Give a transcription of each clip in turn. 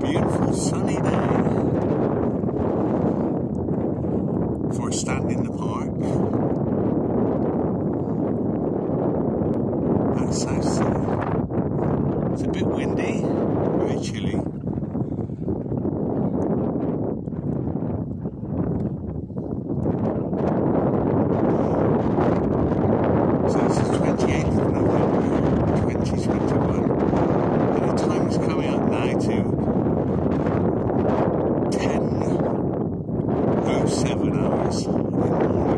Beautiful sunny day for a stand in the park at Southsea. It's a bit windy, very chilly. So this is 28th of November 2021 and the time is coming up now to 10:07 hours in the morning.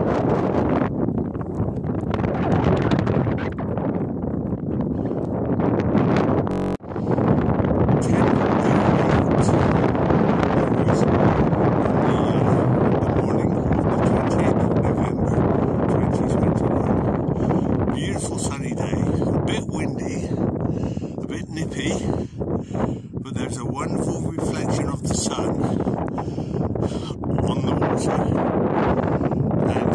But there's a wonderful reflection of the sun on the water, and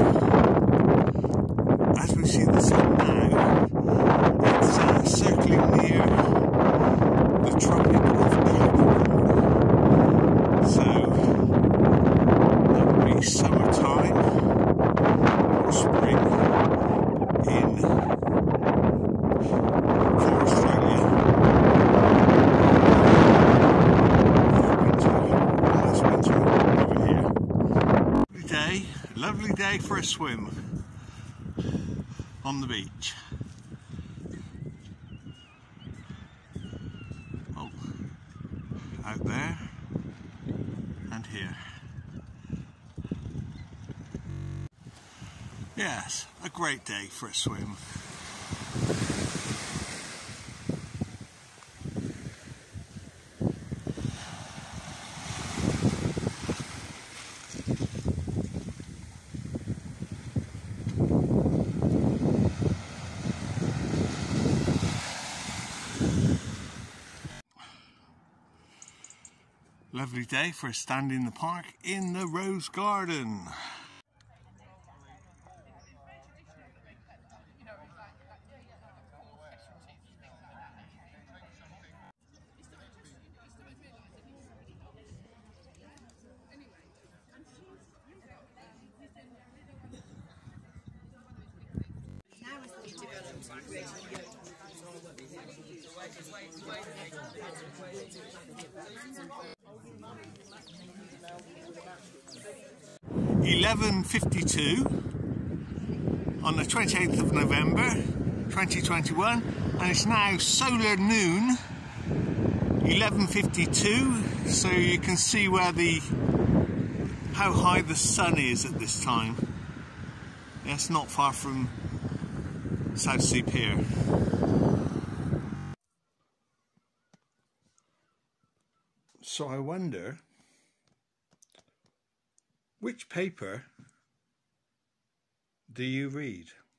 as we see the sun now, it's circling near the Tropic of Capricorn, so that would be summertime or spring for Australia. Lovely day for a swim on the beach. Oh, out there and here. Yes, a great day for a swim. Lovely day for a stand in the park in the Rose Garden. (11:52) on the 28th of November 2021, and it's now solar noon, 11:52, so you can see how high the sun is at this time. It's not far from Southsea Pier. So I wonder, which paper do you read?